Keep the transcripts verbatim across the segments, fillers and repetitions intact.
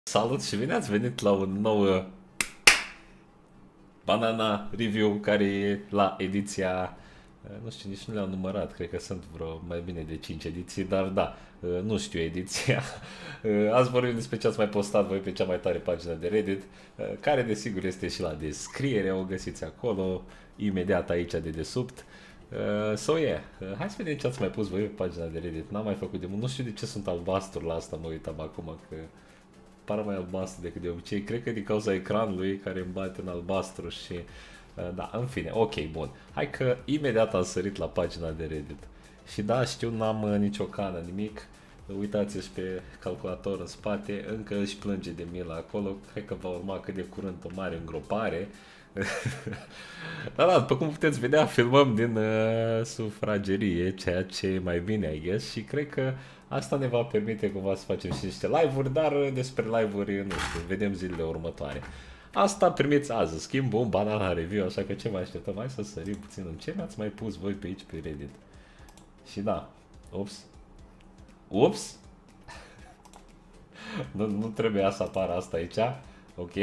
Salut și bine ați venit la un nou uh, Banana Review care e la ediția, uh, nu știu, nici nu le-am numărat, cred că sunt vreo mai bine de cinci ediții, dar da, uh, nu știu ediția. Uh, Azi vorbim despre ce ați mai postat voi pe cea mai tare pagină de Reddit, uh, care desigur este și la descriere, o găsiți acolo, imediat aici de desubt. Uh, so yeah, uh, hai să vedem ce ați mai pus voi pe pagina de Reddit, n-am mai făcut de mult, nu știu de ce sunt albastru la asta, mă uitam acum că pare mai albastru decât de obicei. Cred că din cauza ecranului care îmi bate în albastru și... uh, Da, în fine, ok, bun. Hai că imediat am sărit la pagina de Reddit. Și da, știu, n-am uh, nicio cană, nimic. Uitați-și pe calculator în spate, încă își plânge de milă acolo. Cred că va urma cât de curând o mare îngropare. Dar da, după cum puteți vedea, filmăm din uh, sufragerie, ceea ce e mai bine, I guess, și cred că asta ne va permite cumva să facem și niște live-uri, dar uh, despre live-uri, nu știu, vedem zilele următoare. Asta primiți azi, schimb un Banana Review, așa că ce mai așteptăm? Hai să sărim puțin în ce mi-ați mai pus voi pe aici pe Reddit. Și da, ups, ups, nu, nu trebuia să apară asta aici, ok,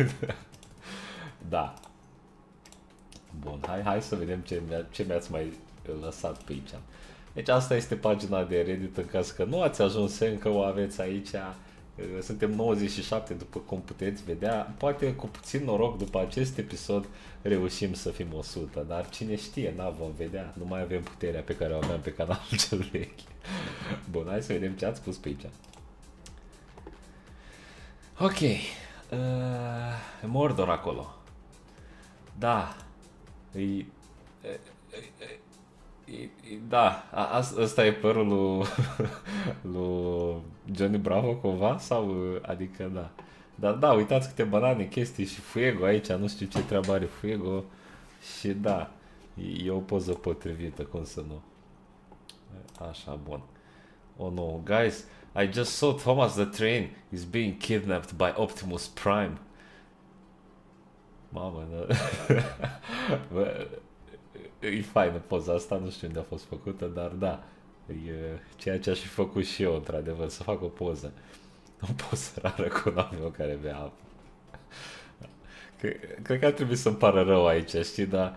da. Bun, hai, hai să vedem ce, mi ce mi-ați mai lăsat pe aici. Deci asta este pagina de Reddit, în caz că nu ați ajuns încă, o aveți aici. Suntem nouăzeci și șapte, după cum puteți vedea. Poate cu puțin noroc după acest episod reușim să fim o sută, dar cine știe, n vom vedea. Nu mai avem puterea pe care o aveam pe canalul cel vechi. Bun, hai să vedem ce ați pus pe aici. Ok, uh, Mordor acolo. Da. E, e, e, e, da, a, ăsta e părul lui, lui Johnny Bravo cumva? Sau, adică da. Dar da, uitați câte banane, chestii și Fuego aici, nu știu ce treabă are Fuego. Și da, e, e o poză potrivită, cum să nu. Așa, bun. Oh no, guys, I just saw Thomas the Train is being kidnapped by Optimus Prime. Mamă, da. Bă, e faină poza asta, nu știu unde a fost făcută, dar da, e ceea ce aș fi făcut și eu, într-adevăr, să fac o poză. O poză rară cu un amic meu care bea apă. Cred, cred că ar trebui să-mi pară rău aici, știi, dar...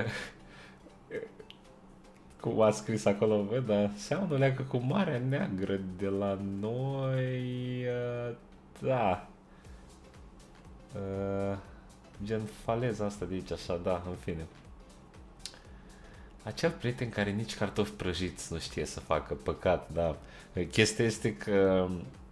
Cum a scris acolo, bă, dar seamănă leagă cu Marea Neagră de la noi... Da. Uh, Gen faleza asta de aici, așa, da, în fine. Acel prieten care nici cartofi prăjiți nu știe să facă, păcat, da. Chestia este că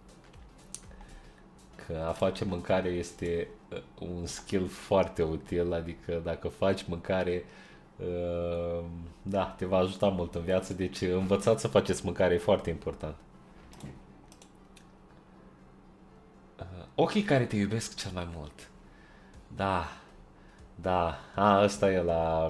că a face mâncare este un skill foarte util, adică dacă faci mâncare, da, te va ajuta mult în viață, deci învățați să faceți mâncare, e foarte important. Ochii care te iubesc cel mai mult. Da, da, a, ăsta e la...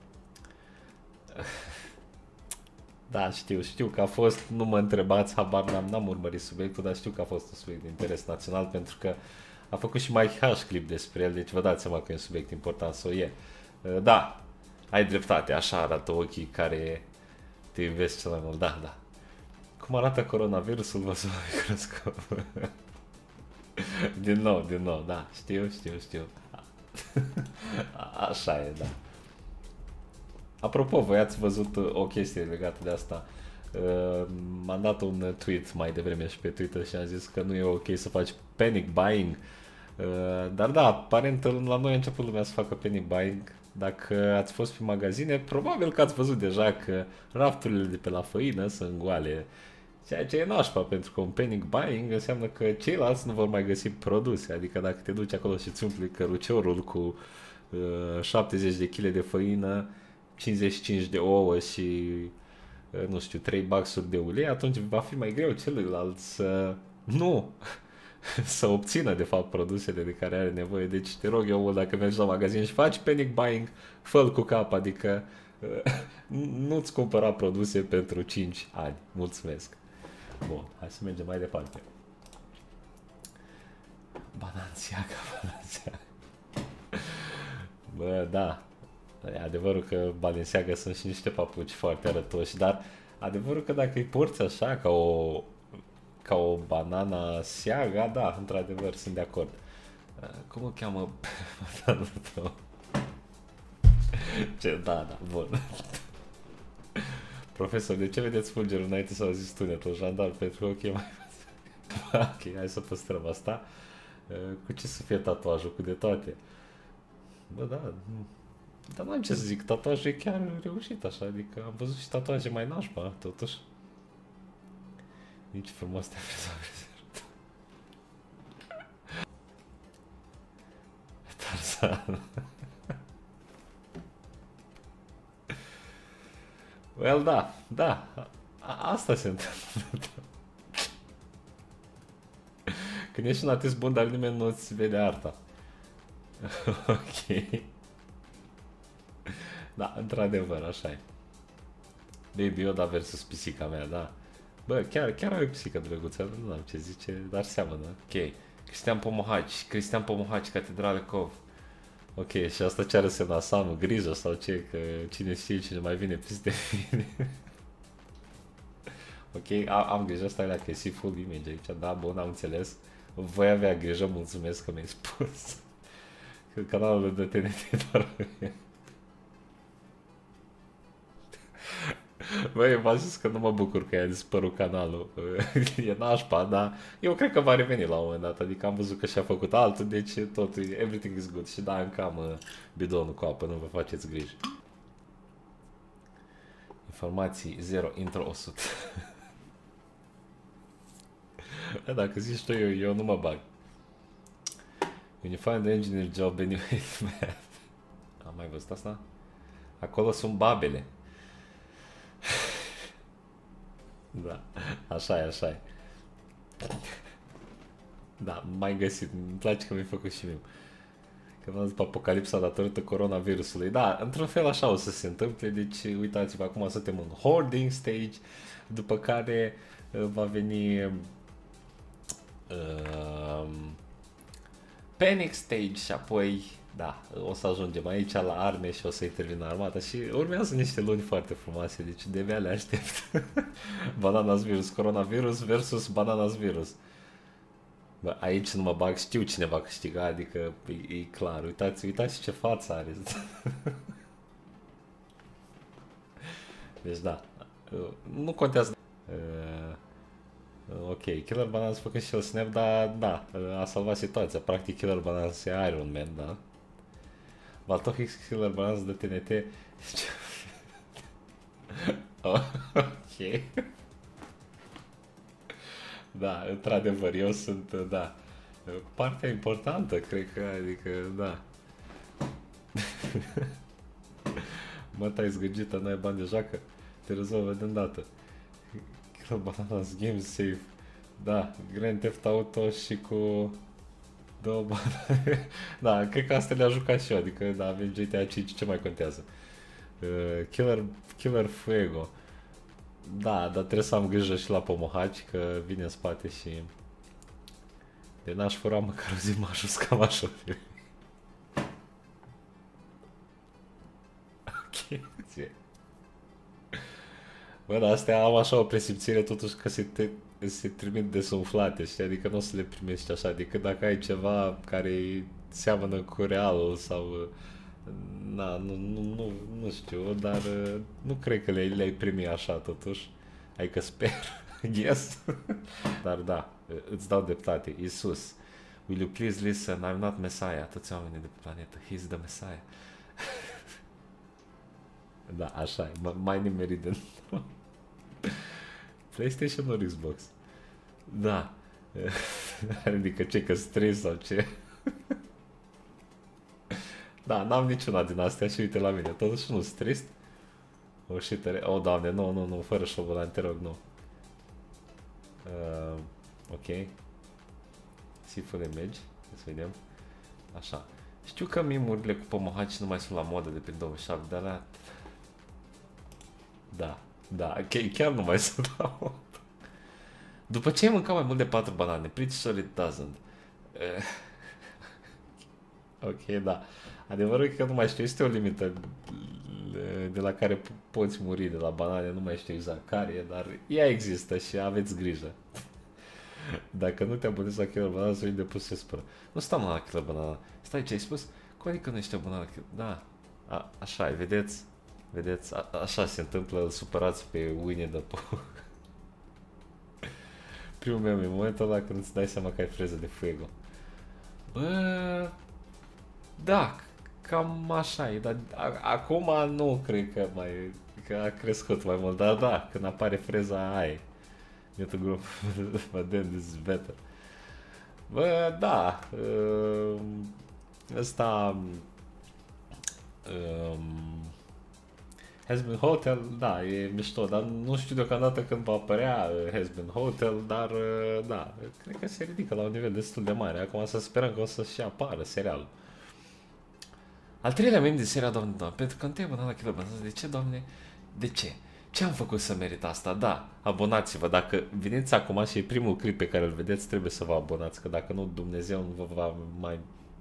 Da, știu, știu că a fost, nu mă întrebați, habar n-am, n-am urmărit subiectul, dar știu că a fost un subiect de interes național pentru că a făcut și Mike H clip despre el, deci vă dați seama că e un subiect important să o e. Da, ai dreptate, așa arată ochii care te iubesc cel mai mult, da, da. Cum arată coronavirusul văzut la microscop? Din nou, din nou, da, știu, știu, știu. Așa e, da. Apropo, voi ați văzut o chestie legată de asta. Uh, M-am dat un tweet mai devreme și pe Twitter și am zis că nu e ok să faci panic buying. Uh, dar da, aparent la noi a început lumea să facă panic buying. Dacă ați fost pe magazine, probabil că ați văzut deja că rafturile de pe la făină sunt goale. Ceea ce e nașpa, pentru că un panic buying înseamnă că ceilalți nu vor mai găsi produse. Adică dacă te duci acolo și îți umpli căruciorul cu uh, șaptezeci de kilograme de făină, cincizeci și cinci de ouă și, uh, nu știu, trei baxuri de ulei, atunci va fi mai greu celuilalt să nu să obțină, de fapt, produsele de care are nevoie. Deci te rog eu, dacă mergi la magazin și faci panic buying, fă-l cu cap, adică uh, nu-ți cumpăra produse pentru cinci ani. Mulțumesc! Bun, hai să mergem mai departe. Balenciaga, Balenciaga. Bă, da. E adevărul că Balenciaga sunt și niște papuci foarte arătoși, dar adevărul că dacă îi porți așa, ca o ca o banana seaga, da, într-adevăr, sunt de acord. Cum o cheamă bananul tău? Ce? Da, da, bun. Profesor, de ce vedeți fulgerul înainte să auziți tunetul? Jandar, pentru că ok, mai ok, hai să păstrăm asta. Cu ce să fie tatuajul? Cu de toate. Bă, da. Dar nu am ce să zic, tatuajul e chiar reușit așa, adică am văzut și tatuaje mai nașpa, totuși. Nici frumos te-a frezat. Tarzan. Well, da, da, a, asta se întâmplă. Când ești un artist bun, dar nimeni nu-ți vede arta. Ok. Da, într-adevăr, așa e. Baby Yoda versus pisica mea, da. Bă, chiar, chiar ai o pisică drăguță, nu am ce zice, dar seamănă. Ok. Cristian Pomohaci, Cristian Pomohaci, Catedrale Cov. Ok, și asta ce are să să am grijă sau ce, că cine știe cine mai vine peste mine. Ok, am, am grijă, stai la că e full image aici, da, bun, am înțeles. Voi avea grijă, mulțumesc că mi-ai spus. Că canalul de T N T doar... Băi, v-am zis că nu mă bucur că i-a dispărut canalul. E nașpa, dar eu cred că va reveni la un moment dat. Adică am văzut că și-a făcut altul, deci totul, everything is good. Și da, încă am uh, bidonul cu apă, nu vă faceți griji. Informații zero, intro o sută. Dacă zici tu, eu, eu nu mă bag. When you find the engineer job anyway, man. Am mai văzut asta? Acolo sunt babele. Da, așa e, așa e. Da, m-ai găsit, îmi place că mi-ai făcut și mie. Că v-am zis apocalipsa datorită coronavirusului. Da, într-un fel așa o să se întâmple, deci uitați-vă, acum suntem în hoarding stage, după care uh, va veni uh, panic stage și apoi, da, o să ajungem aici la arme și o să intervină armata și urmează niște luni foarte frumoase, deci de-abia le aștept. Bananas virus, coronavirus versus bananas virus. Bă, aici nu mă bag, știu cine va câștiga, adică e, e clar, uitați, uitați ce față are. Deci da, nu contează. Uh, ok, Killer Bananas a făcut și el snap, dar da, a salvat situația. Practic Killer Bananas e Iron Man, da? Valtohix Killer Bananas de T N T. Ok. Da, într-adevăr, eu sunt, da, partea importantă, cred că, adică, da. Mă, tai zgârgită, n-ai bani de joacă? Te rezolvă de îndată. Killer Bananas Game Safe. Da, Grand Theft Auto și cu două banane. Da, cred că astea le-a jucat și eu, adică, da, avem G T A cinci, ce mai contează? Uh, Killer, Killer Fuego. Da, dar trebuie să am grijă și la Pomohaci, că vine în spate și... De n-aș fura măcar o zi m-aș usca mașorii. Ok, ție. Bă, dar astea am așa o presimțire totuși că se, te, se trimit desumflate, știi? Adică nu o să le primești așa, decât dacă ai ceva care seamănă cu realul sau... Na, nu, nu, nu, nu știu, dar nu cred că le, le-ai primi așa totuși. Adică sper, yes. Dar da, îți dau dreptate. Iisus, will you please listen, I'm not Messiah. Toți oamenii de pe planetă, he's the Messiah. Da, așa e, mai nimerit de PlayStation ori Xbox? Da. Adică ce, că stres sau ce? Da, n-am niciuna din astea și uite la mine, totuși nu sunt trist. O, și tare... Oh, Doamne, nu, nu, nu, fără șobolan, te rog, nu. Uh, ok. Siful de mergi, să vedem. Așa. Știu că mimurile cu Pomohaci nu mai sunt la modă de pe două mii șapte, dar la... Da, da, chiar nu mai sunt la modă. După ce ai mâncat mai mult de patru banane, pretty sure it doesn't. Uh, ok, da. Adevărul e că nu mai știu, este o limită de la care poți muri de la banane, nu mai știu exact care e, dar ea există și aveți grijă. Dacă nu te abonezi la Killer Banana, să de pus se spără. Nu stăm la Killer Banana. Stai, ce ai spus? Cum adică nu ești abonat la Killer Banana? Da. A, așa e, vedeți? Vedeți? A, așa se întâmplă, supărați pe Winnie the Pooh. Primul meu e momentul ăla când îți dai seama că ai freză de fuego. Bă, da, cam așa e, dar acum nu cred că mai, că a crescut mai mult, dar da, când apare freza aia, e tu grup, but then this is better. Bă, da, ăsta, um, Has Been Hotel, da, e mișto, dar nu știu deocamdată când va apărea Has Been Hotel, dar da, cred că se ridică la un nivel destul de mare. Acum să sperăm că o să-și apară serialul. Al treilea meme de seria, doamne, doamne, pentru că întâi abonat la Killer Banana, de ce, doamne, de ce? Ce am făcut să merit asta? Da, abonați-vă, dacă veniți acum și e primul clip pe care îl vedeți, trebuie să vă abonați, că dacă nu, Dumnezeu nu vă va mai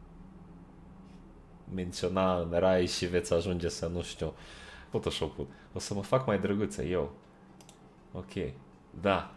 menționa în rai și veți ajunge să, nu știu, Photoshop-ul. O să mă fac mai drăguță, eu. Ok. Da.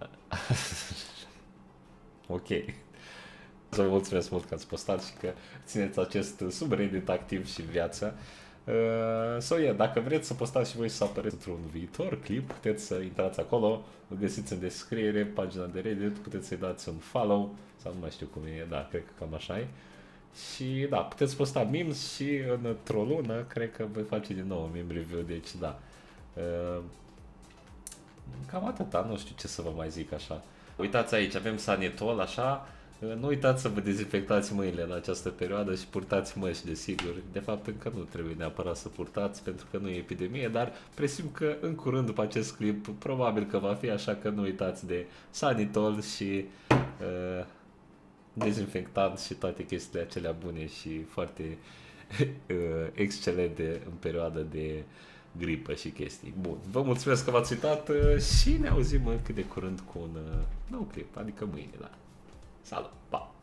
Ok. Vă mulțumesc mult că ați postat și că țineți acest subreddit activ și în viață. Uh, so, yeah, dacă vreți să postați și voi să apăreți într-un viitor clip, puteți să intrați acolo, îl găsiți în descriere, pagina de Reddit, puteți să-i dați un follow, sau nu mai știu cum e, da, cred că cam așa e. Și da, puteți posta memes și într-o lună cred că voi face din nou un meme review, deci da. Uh, cam atâta, nu știu ce să vă mai zic așa. Uitați aici, avem Sanitol, așa. Nu uitați să vă dezinfectați mâinile în această perioadă și purtați măști, desigur. De fapt, încă nu trebuie neapărat să purtați pentru că nu e epidemie, dar presim că în curând după acest clip probabil că va fi, așa că nu uitați de Sanitol și uh, dezinfectant și toate chestiile acelea bune și foarte uh, excelente în perioada de gripă și chestii. Bun, vă mulțumesc că v-ați uitat uh, și ne auzim cât de curând cu un uh, nou clip, adică mâine, da. Salut, pa!